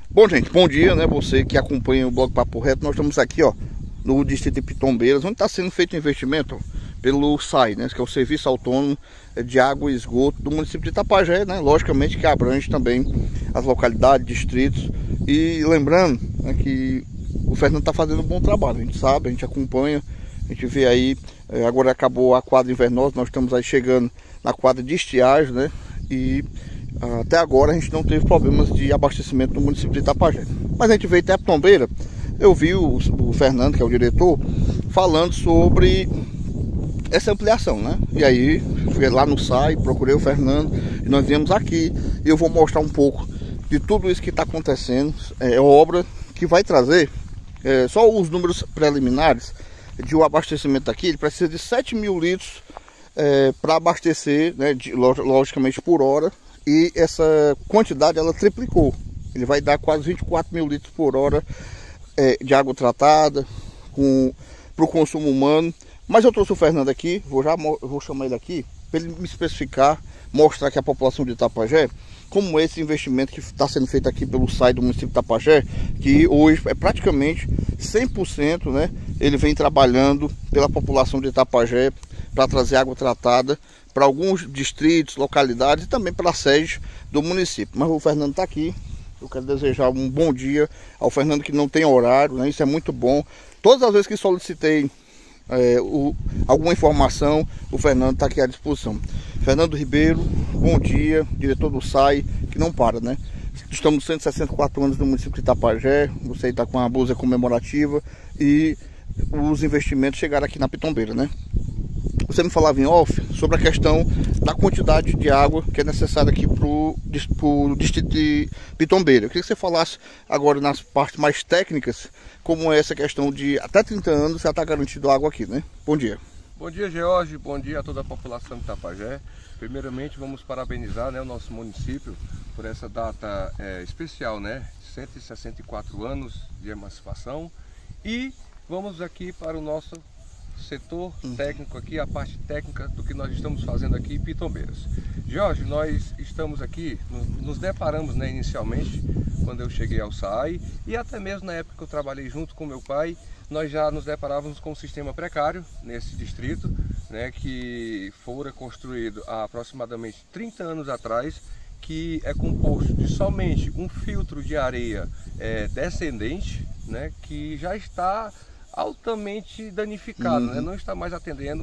Bom, gente, bom dia, né? Você que acompanha o blog Papo Reto. Nós estamos aqui, ó, no distrito de Pitombeiras, onde está sendo feito um investimento, ó, pelo SAI, né? Que é o Serviço Autônomo de Água e Esgoto do município de Itapajé, né? Logicamente que abrange também as localidades, distritos. E lembrando, né, que o Fernando está fazendo um bom trabalho. A gente sabe, a gente acompanha, a gente vê aí. Agora acabou a quadra invernosa, nós estamos aí chegando na quadra de estiagem, né? E até agora a gente não teve problemas de abastecimento no município de Itapajé. Mas a gente veio até a Pitombeira, eu vi o Fernando, que é o diretor, falando sobre essa ampliação, né? E aí fui lá no SAI, procurei o Fernando e nós viemos aqui e eu vou mostrar um pouco de tudo isso que está acontecendo. É obra que vai trazer só os números preliminares de o abastecimento aqui. Ele precisa de 7.000 litros para abastecer, né, logicamente por hora. E essa quantidade ela triplicou. Ele vai dar quase 24.000 litros por hora de água tratada para o consumo humano. Mas eu trouxe o Fernando aqui, vou chamar ele aqui para ele me especificar, mostrar aqui a população de Itapajé como esse investimento que está sendo feito aqui pelo SAI do município de Itapajé, que hoje é praticamente 100%, né? Ele vem trabalhando pela população de Itapajé para trazer água tratada para alguns distritos, localidades e também para a sede do município. Mas o Fernando está aqui. Eu quero desejar um bom dia ao Fernando, que não tem horário, né? Isso é muito bom. Todas as vezes que solicitei alguma informação, o Fernando está aqui à disposição. Fernando Ribeiro, bom dia, diretor do SAI, que não para, né? Estamos 164 anos no município de Itapajé, você está com a blusa comemorativa e os investimentos chegaram aqui na Pitombeira, né? Você me falava em off sobre a questão da quantidade de água que é necessária aqui para o distrito de Pitombeira. Eu queria que você falasse agora nas partes mais técnicas, como é essa questão de até 30 anos já está garantido água aqui, né? Bom dia. Bom dia, George. Bom dia a toda a população de Itapajé. Primeiramente, vamos parabenizar, né, o nosso município por essa data especial, né? 164 anos de emancipação. E vamos aqui para o nosso setor técnico aqui, a parte técnica do que nós estamos fazendo aqui em Pitombeiras. Jorge, nós estamos aqui, nos deparamos, né, inicialmente, quando eu cheguei ao SAI, e até mesmo na época que eu trabalhei junto com meu pai, nós já nos deparávamos com um sistema precário nesse distrito, né, que fora construído há aproximadamente 30 anos atrás, que é composto de somente um filtro de areia descendente, né, que já está altamente danificado, né? Não está mais atendendo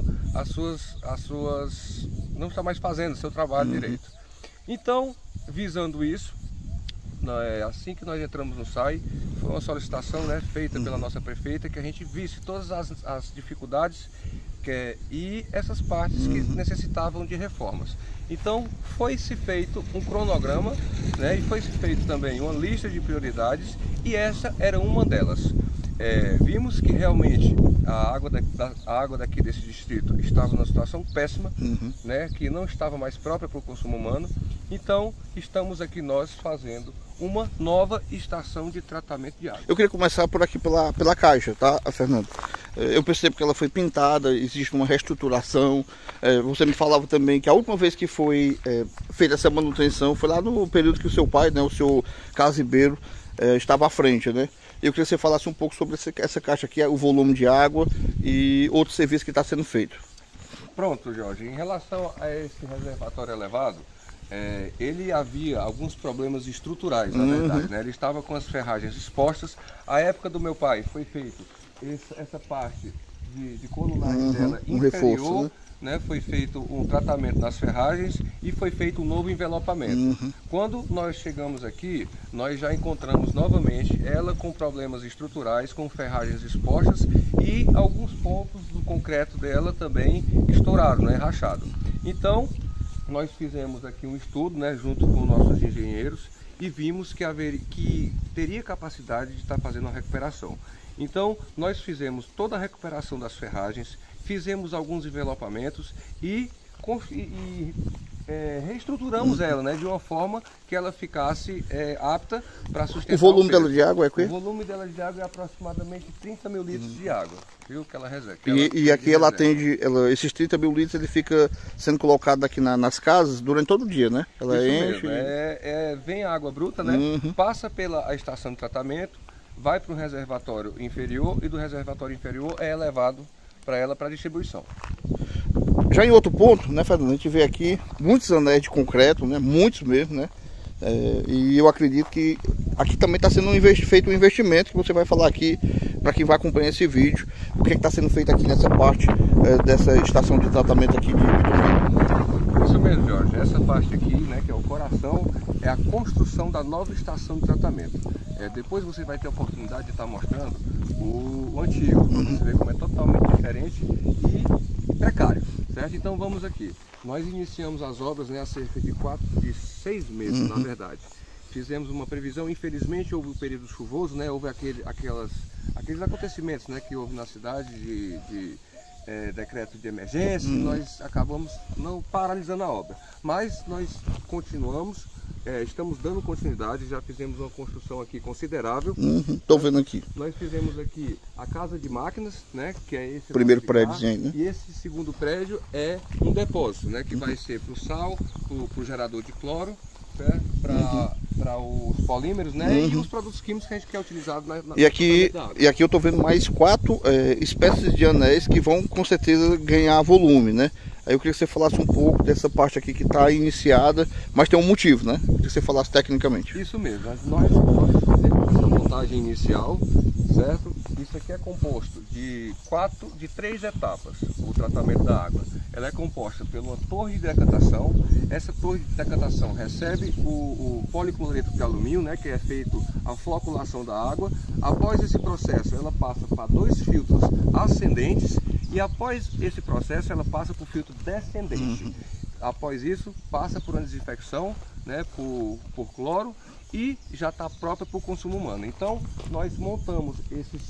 não está mais fazendo o seu trabalho direito. Então, visando isso, assim que nós entramos no SAI, foi uma solicitação, né, feita pela nossa prefeita, que a gente visse todas as dificuldades e essas partes que necessitavam de reformas. Então foi-se feito um cronograma, né, e foi-se feito também uma lista de prioridades, e essa era uma delas. Vimos que realmente a água daqui desse distrito estava numa situação péssima, né, que não estava mais própria para o consumo humano. Então estamos aqui nós fazendo uma nova estação de tratamento de água. Eu queria começar por aqui pela caixa, tá, Fernando? Eu percebo que ela foi pintada, existe uma reestruturação. Você me falava também que a última vez que foi feita essa manutenção foi lá no período que o seu pai, né, o senhor Carlos Ribeiro, estava à frente, né? Eu queria que você falasse um pouco sobre essa caixa aqui, o volume de água e outro serviço que está sendo feito. Pronto, Jorge. Em relação a esse reservatório elevado, ele havia alguns problemas estruturais, na verdade, né? Ele estava com as ferragens expostas. A época do meu pai foi feito essa parte de colunagem dela inferior, reforço, né? Né, foi feito um tratamento nas ferragens e foi feito um novo envelopamento. Quando nós chegamos aqui, nós já encontramos novamente ela com problemas estruturais, com ferragens expostas, e alguns pontos do concreto dela também estouraram, né, rachado. Então, nós fizemos aqui um estudo, né, junto com nossos engenheiros, e vimos que teria capacidade de estar fazendo uma recuperação. Então, nós fizemos toda a recuperação das ferragens, fizemos alguns envelopamentos e reestruturamos ela, né, de uma forma que ela ficasse apta para sustentar o volume dela de água é o quê? O volume dela de água é aproximadamente 30 mil litros de água, viu, que ela reserva. E aqui ela atende, esses 30 mil litros ele fica sendo colocado aqui nas casas durante todo o dia, né? Ela Isso enche. mesmo, vem a água bruta, né? Passa pela estação de tratamento, vai para um reservatório inferior e do reservatório inferior é elevado para ela para distribuição. Já em outro ponto, né, Fernando, a gente vê aqui muitos anéis de concreto, né, muitos mesmo, né, e eu acredito que aqui também está sendo feito um investimento que você vai falar aqui para quem vai acompanhar esse vídeo, o que está sendo feito aqui nessa parte dessa estação de tratamento aqui de Pitombeira. Isso mesmo, Jorge, essa parte aqui, né, que é o coração, é a construção da nova estação de tratamento. Depois você vai ter a oportunidade de estar mostrando o antigo, para você ver como é totalmente diferente e precário, certo? Então vamos aqui. Nós iniciamos as obras, né, há cerca de 6 meses, na verdade. Fizemos uma previsão, infelizmente houve um período chuvoso, né, houve aqueles acontecimentos, né, que houve na cidade de decreto de emergência, nós acabamos não paralisando a obra. Mas nós continuamos, estamos dando continuidade, já fizemos uma construção aqui considerável. Estou vendo aqui. Nós fizemos aqui a casa de máquinas, né, que é esse primeiro prédio, né? E esse segundo prédio é um depósito, né, que vai ser para o sal, para o gerador de cloro, para os polímeros, né, e os produtos químicos que a gente quer utilizar e aqui eu estou vendo mais 4 espécies de anéis que vão com certeza ganhar volume, né? Aí eu queria que você falasse um pouco dessa parte aqui que está iniciada, mas tem um motivo, né? Eu queria que você falasse tecnicamente. Isso mesmo, nós fizemos essa montagem inicial, certo? Isso aqui é composto de 3 etapas, o tratamento da água. Ela é composta por uma torre de decantação. Essa torre de decantação recebe o policloreto de alumínio, né, que é feito a floculação da água. Após esse processo, ela passa para 2 filtros ascendentes e após esse processo, ela passa para o filtro descendente. Após isso, passa por uma desinfecção, né, por cloro, e já está própria para o consumo humano. Então nós montamos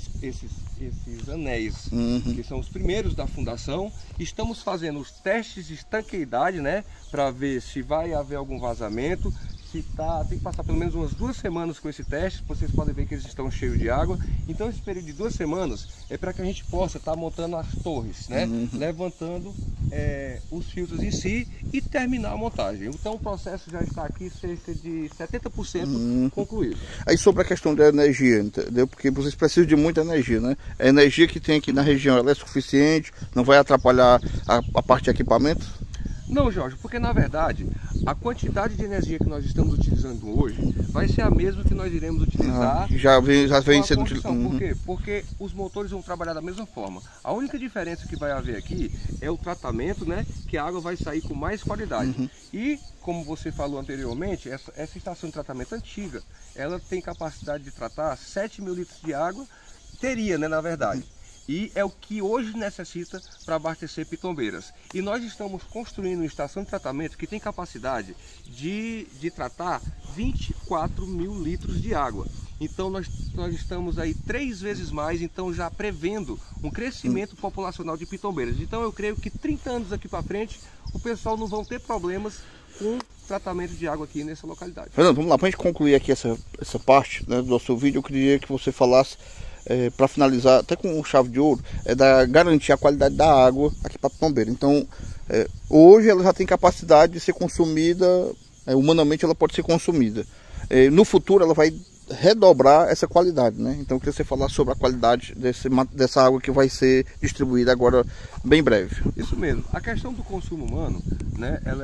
esses anéis, que são os primeiros da fundação. Estamos fazendo os testes de estanqueidade, né, para ver se vai haver algum vazamento. Tem que passar pelo menos umas 2 semanas com esse teste. Vocês podem ver que eles estão cheios de água. Então esse período de 2 semanas é para que a gente possa estar montando as torres, né, levantando os filtros em si e terminar a montagem. Então o processo já está aqui cerca de 70% concluído. Aí sobre a questão da energia, entendeu? Porque vocês precisam de muita energia, né? A energia que tem aqui na região, ela é suficiente? Não vai atrapalhar a parte de equipamento? Não, Jorge, porque na verdade a quantidade de energia que nós estamos utilizando hoje vai ser a mesma que nós iremos utilizar. Já vem sendo utilizado. Por quê? Porque os motores vão trabalhar da mesma forma. A única diferença que vai haver aqui é o tratamento, né? Que a água vai sair com mais qualidade. E como você falou anteriormente, essa estação de tratamento antiga, ela tem capacidade de tratar 7 mil litros de água, teria, né, na verdade. E é o que hoje necessita para abastecer Pitombeiras. E nós estamos construindo uma estação de tratamento que tem capacidade de tratar 24 mil litros de água. Então nós estamos aí 3 vezes mais, então já prevendo um crescimento populacional de Pitombeiras. Então eu creio que 30 anos aqui para frente, o pessoal não vão ter problemas com tratamento de água aqui nessa localidade. Fernando, vamos lá, para a gente concluir aqui essa parte, né, do nosso vídeo, eu queria que você falasse, para finalizar, até com chave de ouro, garantir a qualidade da água aqui para Pitombeira. Então, hoje ela já tem capacidade de ser consumida, humanamente ela pode ser consumida. No futuro ela vai redobrar essa qualidade, né? Então eu queria que você falasse sobre a qualidade dessa água que vai ser distribuída agora bem breve. Isso mesmo. A questão do consumo humano, né? Ela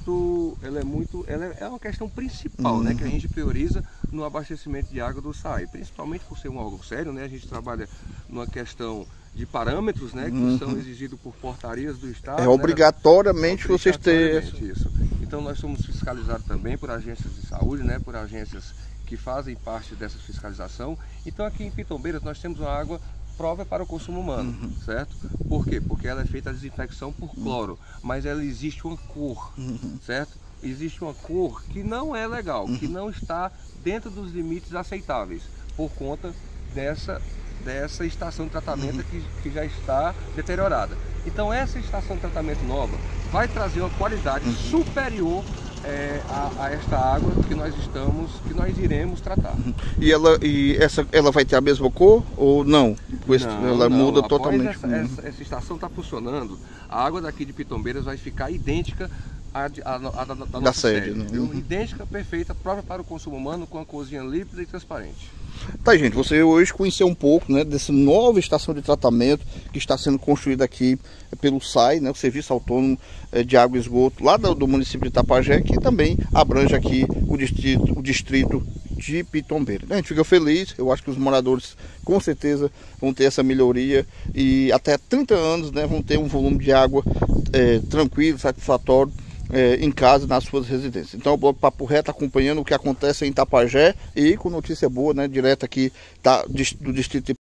é uma questão principal, né? Que a gente prioriza no abastecimento de água do SAI, principalmente por ser um órgão sério, né? A gente trabalha numa questão de parâmetros, né? Que são exigidos por portarias do Estado. Obrigatoriamente vocês terem isso. Então nós somos fiscalizados também por agências de saúde, né? Por agências que fazem parte dessa fiscalização. Então aqui em Pitombeiras nós temos uma água própria para o consumo humano, certo? Por quê? Porque ela é feita a desinfecção por cloro, mas ela existe uma cor, certo? Existe uma cor que não é legal, que não está dentro dos limites aceitáveis, por conta dessa estação de tratamento que já está deteriorada. Então essa estação de tratamento nova vai trazer uma qualidade superior a esta água que nós iremos tratar. E ela vai ter a mesma cor ou não? Ela muda totalmente. Essa estação está funcionando, a água daqui de Pitombeiras vai ficar idêntica à da nossa sede, né? Idêntica, perfeita, própria para o consumo humano, com a corzinha límpida e transparente. Tá, gente, você hoje conheceu um pouco, né, dessa nova estação de tratamento que está sendo construída aqui pelo SAI, né, o Serviço Autônomo de Água e Esgoto, lá do município de Itapajé, que também abrange aqui o distrito de Pitombeiras. A gente fica feliz, eu acho que os moradores com certeza vão ter essa melhoria e até 30 anos, né, vão ter um volume de água tranquilo, satisfatório, em casa, nas suas residências. Então o Bloco Papo Reto acompanhando o que acontece em Itapajé e com notícia boa, né, direto aqui do distrito de